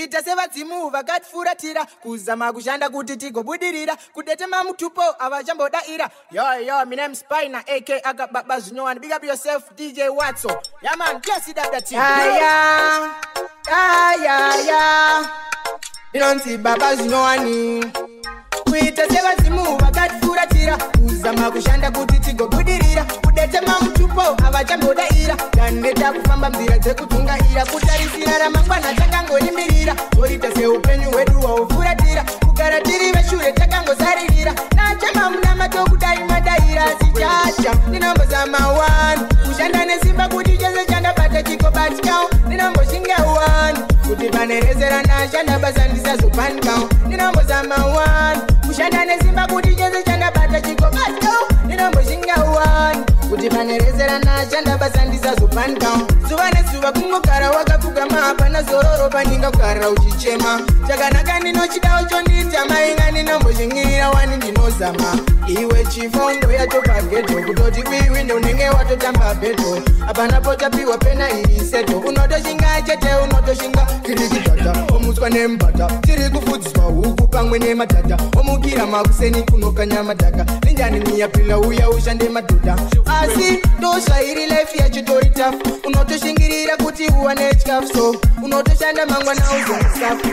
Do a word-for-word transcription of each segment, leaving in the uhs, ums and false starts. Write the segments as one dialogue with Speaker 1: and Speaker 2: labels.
Speaker 1: kuita sevadzimu vakatifuratira kuzama kushanda kuti tigobudirira kudetema mutupo avachambodaira yo yo my name Spina aka Agababa Zinyowani. Big up yourself D J Watso. Yeah man, bless it up that team. Yeah yeah yeah yeah. You don't see Baba Zinyowani. Kuita sevadzimu vakatifuratira kuzama kushanda kuti tigobudirira kudetema mutupo avachambodaira kandeta kufamba mzira dzekutungaira kutarisira ramangwana takangoimirira torita seupenyu hwedu hwaufuratira kugara tiri veshure takangosaririra nachama muna matokudai madaira sichacha ndinombozama wani kushanda nesimba kuti chose chandabata chikobatikao ndinomboshinga wani kuti panerezera nashanda basa ndisazopanikao ndinombozama wani kushanda nesimba kuti chose chandabata chikobatikao ndinomboshinga wani kuti panerezera nashanda basa ndisazopanikao zuva nezuva kungogara wakapfugama hapana zororo paninga kugara uchichema chakanaka ndinochidawo chondiita mainga ndinomboshingira wani ndinozama iwe chifondo yatopageto kutoti kwiwindo unenge watotamba beto hapana potapiwa pena iri seto unotoshinga chete unotoshinga kirikidata omuswa nembata tiri kufudziswa huku pamwe nematata omukira makuseni kunokanya madhaka ninjani niyapila uya ushande madhodha asi ndosvairi life yachitori tafu unotoshingirira kuti uwane chikafu so unotoshanda mangwana uzongisafu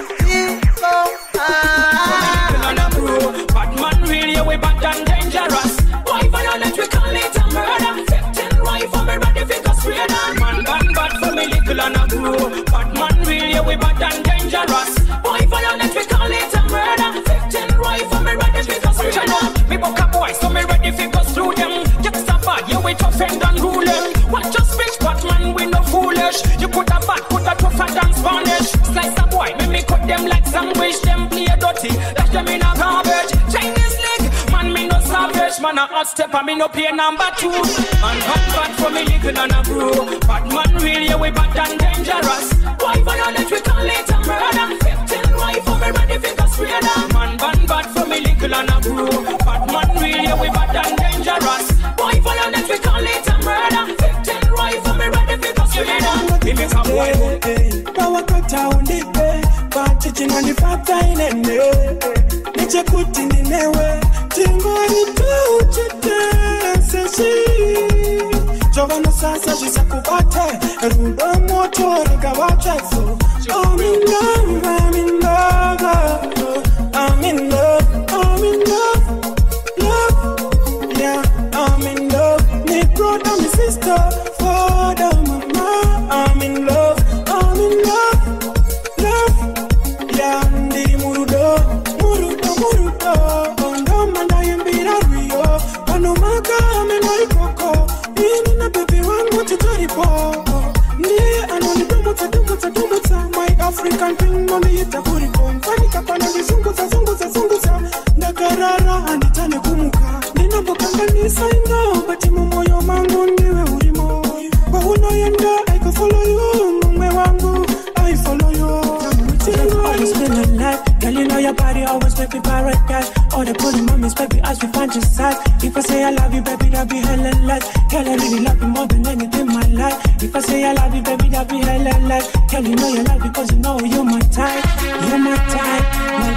Speaker 2: Bad man really we bad and dangerous. Why violent we call it a murder? Fifteen rifle me ready for the straight. Man bad bad for me little and a grow. Bad man really we bad and dangerous. Why violent we call it a murder? Fifteen rifle me ready for the straight. Me book a boy so me ready for go through them. Just a bad you we tough and unruly. What just bitch bad man we no foolish. You put a bad put a tougher than Spanish. Slice a boy me me cut them like sandwich. Them play dirty dash them in a garbage. Chinese leg man me no savage. Man a hot step and me no pay number two. Man hot bad for me little and a bro. Bad man really we bad and dangerous. Why violent we call it a murder? Fifteen rifle me ready for the straight. Man bad bad for me little and a bro. Bad man really we bad and dangerous. Why violent we call it a murder? Fifteen rifle me ready for the straight. Me make a boy
Speaker 3: power cut down the day. But teaching on the fat time and niche kuti ninewe tingori tu chete sesi Jovana sasa jisakubate rudo moto rikawate so I'm in love, I'm in love, I'm in love, I'm in love, love, yeah, I'm in love. Me brother, me sister, father, mama, I'm in love, I'm in love, love, yeah, ndi murudo, murudo, murudo, ondo manda yembira rio, pano maka me noikoko, ini na baby wangu chitoripo, ndiye anoni dumutsa, dumutsa, dumutsa, my African thing noni ita buriko, mfani kapana nizunguza, zunguza, zunguza, ndakarara anitane kumuka, nina bokanga nisaino, bati mumoyo mangu ndiwe urimo, bahuno yenda, I can follow you, mume wangu, I follow you. Always been alive, girl you know your body always make me paradise. All the pulling moments, baby, as we fantasize. If I say I love you, baby, that be hella light. Girl, I really love you more than anything in my life. If I say I love you, baby, that be hella light. Girl, you know you love because you know you're my type. You're my type,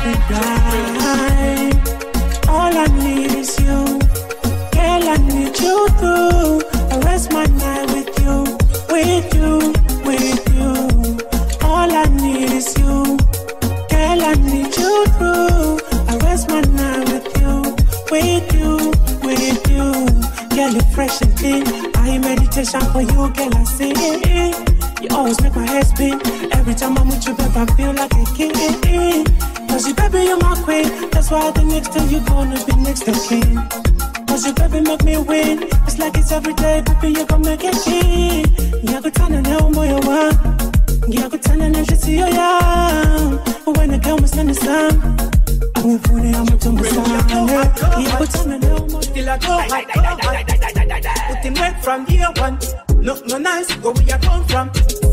Speaker 3: my baby. All I need is you. Girl, I need you too. I rest my night with you, with you, with you. All I need is you. Girl, I need you too. I rest my night with you, with you, with you. Girl, you're fresh and clean. I meditation for you, girl, I see. You always make my head spin. Every time I'm with you, baby, I feel like a king. Cause you, baby, you're my queen. That's why the next time you're gonna be next to king. Cause you, baby, make me win. It's like it's every day, baby, you gon' make it king. Yeah, go turn and help me, you want. Yeah, go turn and help you see your young. But when the girl was in the sun, I won't put it on my tongue. Yeah, go turn and help me. Till I go, I go. Put him went from year one. Look no nice, go where you come from.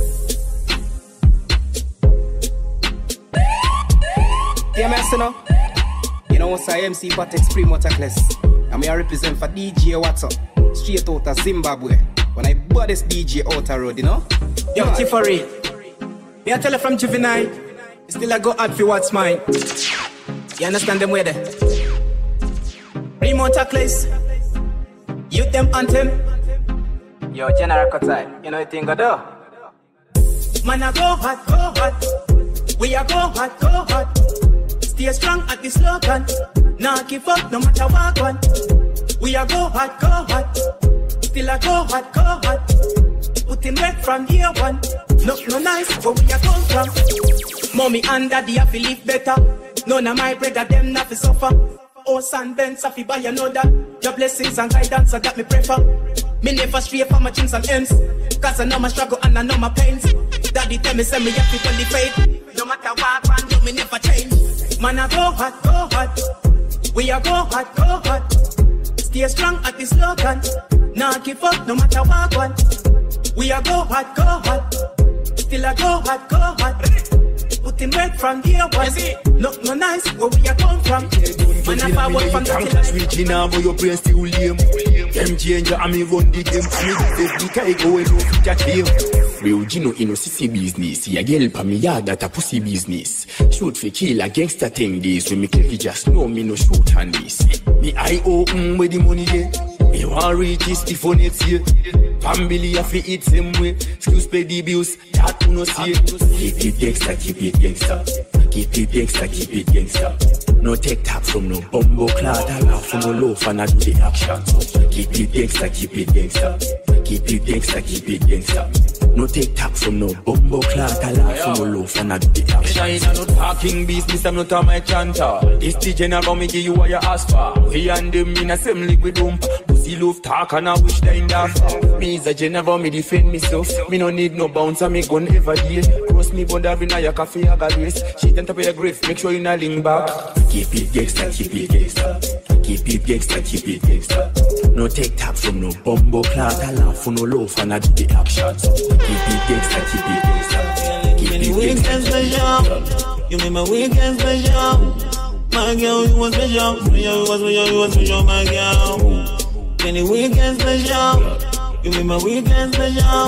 Speaker 4: Yeah, man, so now, you know what's I M C but Extreme Waterclass. And me I represent for D J Watson, straight out of Zimbabwe. When I bought this D J out the road, you know?
Speaker 3: Yo, Tifari, me I tell you from Juvenile.
Speaker 4: Still I go hard for what's mine. You understand them way there? Remote Tackless. Youth them anthem. Yo, General Kotai, you know what thing go do? Man, I go hot, go hot. We are go hot, go hot. Stay strong at the slogan. Nah, give up no matter what one. We are go hot, go hot. Still I go hot, go hot. Putting work from year one. Look no nice, but we are come from. Mommy and daddy have to live better. None of my brother them not to suffer. Oh, son, Ben, Safi, buy another. Your blessings and guidance, I got me prefer. Me never stray from my chins and ends. Cause I know my struggle and I know my pains. Daddy tell me, send me have to tell the faith. No matter what I do, me never change. Man, I go hot, go hot. We are go hot, go hot. Stay strong at the slogan. Nah, give up, no matter what one. We are go hot, go hot. Still I go hot, go hot. Putting work from here one. Look no nice, where we are come from. Man, I forward from the life.
Speaker 5: Switching now, but your brain still lame. Them changer, I me run the game. I me do the guy going off with your team. Real Gino in a sissy business. Ya girl pa me yard that a pussy business. Shoot for kill a gangster thing this. When me click just know me no shoot on this. Me I open where the money there. Me want reach this before next year. Family have to eat same way. Excuse pay the bills, that you no see. Keep it gangster, keep it gangster. Keep it gangster, keep it gangster. No take tap from no bumbo cloud. I laugh from no loaf and I do the action. Keep it gangster, keep it gangster. Keep it gangster, keep it gangster. No take tap from no bumbo cloud. I laugh from no loaf and I do the action. I ain't no talking business, I'm not a my chanter. This the general me give you what you ask for. We and them in a same liquid dump. Pussy love talk and I wish they in that. Me is a general, me defend myself. Me no need no bounce and me gun ever deal. Cross me bond having a your coffee, I got waste. Shit on top of your grave, make sure you not link back. Keep it gangster, keep it gangster. Keep it gangster, keep it gangster. No take tap from no bumbo cloud. I laugh for no loaf and I do the action. Keep it gangster, keep it gangster. Keep it gangster, special.
Speaker 3: You made my weekend special. My girl, you was special. You was special, you was special, my girl. Any weekend special. You made my weekend special.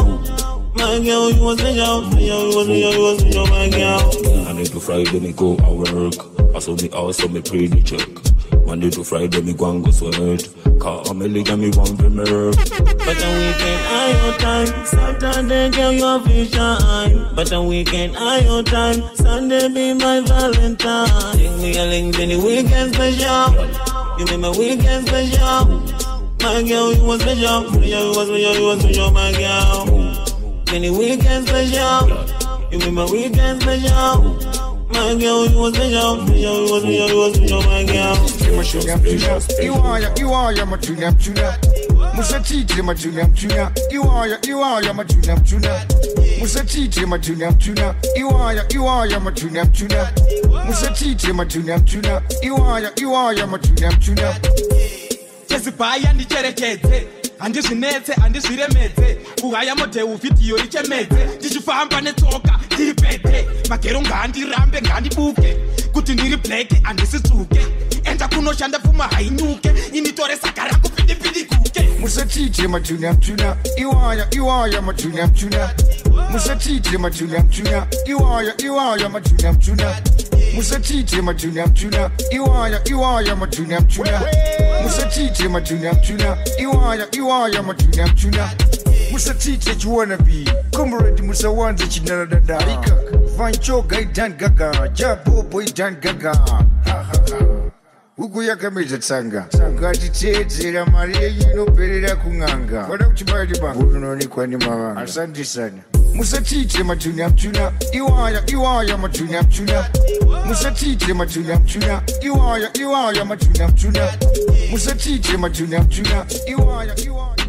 Speaker 3: My girl, you was special. You was special, you was special, my girl.
Speaker 5: Monday to Friday me go out work. Also me also me pray the check. Monday to Friday me go and go sweat. Cause I'm a leg and me want to mirror.
Speaker 3: But the weekend I your time. Saturday girl you feel shine. But the weekend I your time. Sunday be my Valentine. Link me a link any weekend special. You made my weekend special. My girl you was special. You was special, you was special, my girl. Any weekend special. You made my weekend special. My girl, you was special, you was special, you was special, my girl.
Speaker 6: You are, you are, you're my junior, junior. Musa Titi, my junior, junior. You are, you are, you're my junior, junior. Musa Titi, my junior, junior. You are, you are, you're my junior, junior. Musa Titi, my junior, junior. You are, you are, you're my junior, junior.
Speaker 7: Just buy and the cherry. And this net and this remete. Who I am a tell with you, rich and mate. Did you find a talker? Deep Macaron Gandhi Rambe Gandhi Bouquet. Good in the plate and this is Tuke. And I could not shanda for my nuke. In the Torres Sakaraku Pidi Pidi Kuke.
Speaker 6: Musa Titi, my junior, junior. You are, you are, you're my junior, junior. Musa Titi, my junior, junior. You are, you are, you're my junior, junior. Musa Titi, my junior, junior. You are, you are, you're my junior, junior. Musa Titi, my junior, junior. You are, you are, you're my junior, junior. Musa Titi, you wanna be. Come ready, Musa wants that you know that. Vancho guy Dan Gaga, Jabo boy Dan Gaga. Huku yaka meza tsanga. Ngati tedzera Maria yino perera kunganga. Wada kuchibaidi banga. Unoni kwani mawanga. Asante sana. Musa Titi, my junior, junior. You are, you are, you're my junior, junior. Musa Titi, my junior, junior. You are, you are, you're my junior, junior. Musa Titi, my junior, junior. You are, you are.